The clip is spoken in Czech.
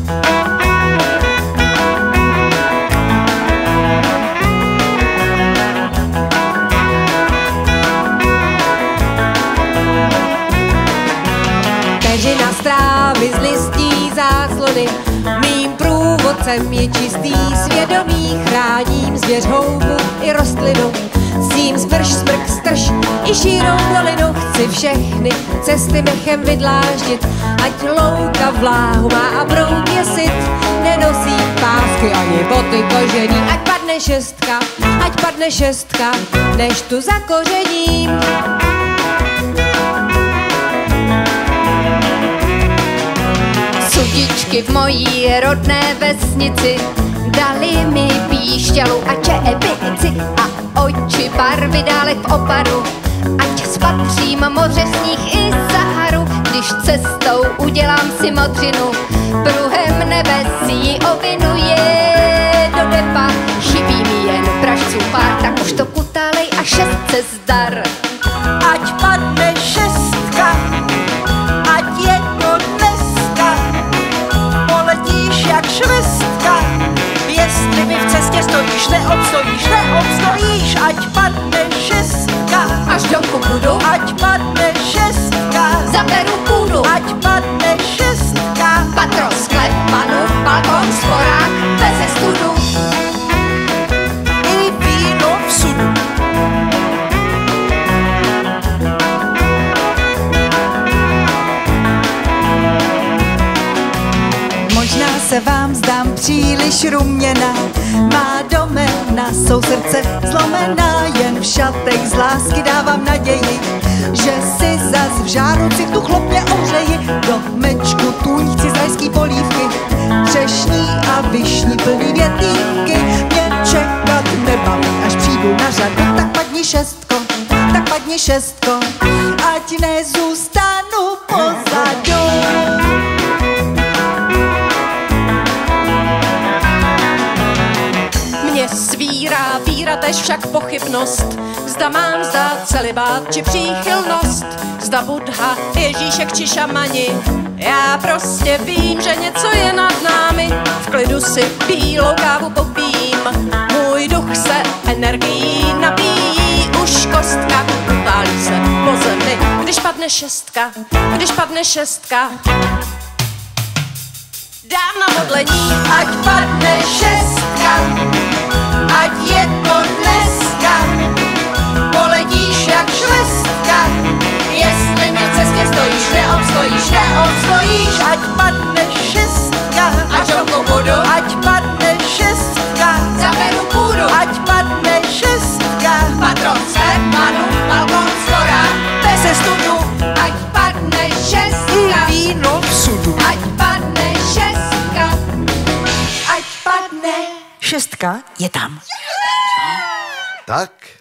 Peřina strávy z listí záclony, mým průvodcem je čistý svědomí, chráním zvěř, houbu i rostlinu, s tím smrš, smrk, strž i šírou dolinu. Chci všechny cesty mechem vydláždit, ať louka vláhu má a brouk je syt. Nenosím pásky ani boty kožený, ať padne šestka, než tu zakořením. Sudičky v mojí rodné vesnici dali mi píšťalu a čepici a oči barvy dále v oparu, ať spatřím moře, sníh i Saharu. Když cestou udělám si modřinu, pruhem nebesí ovinuje do depa. Chybí mi jen pražců pár, tak už to kutálej a šestce zdar. Ať padne šestka, ať je to dneska, poletíš jak švestka. Jestli mi v cestě stojíš, neobstojíš, ať padne šestka. Až domku budu, ať padne šestka, zaberu půdu, ať padne šestka. patro, sklep, panu, balkon, sporák, bez studu. I víno v sudu. Možná se vám zdám příliš ruměná, má domena, jsou srdce zlomená, jen v šatech z lásky dávám naději, že si zas v žáru cichtu chlopně ohřeji. Do mečku tůň chci z rajský polívky, třešní a višní plný větýnky. Mě čekat nebaví, až přijdu na řadu, tak padni šestko, ať nezůstanu pozadu. Mě svírá víra, tež však pochybnost, zda mám zdát celibát či příchylnost, zda Buddha, Ježíšek či šamani. Já prostě vím, že něco je nad námi, v klidu si bílou kávu popím, můj duch se energií nabíjí, už kostka utálí se po zemi, když padne šestka. Dám na modlení, Ať padne šestka, ať je to dneska, poletíš jak švestka. Jestli mi v cestě stojíš, neobstojíš, ať padne šestka. Až domku budu, Ať padne šestka, zaberu půdu, ať padne šestka. patro, sklep, panu, balkon, sporák, Bez studu, ať padne šestka, víno v sudu. ať padne šestka, Ať padne šestka je tam. Tak,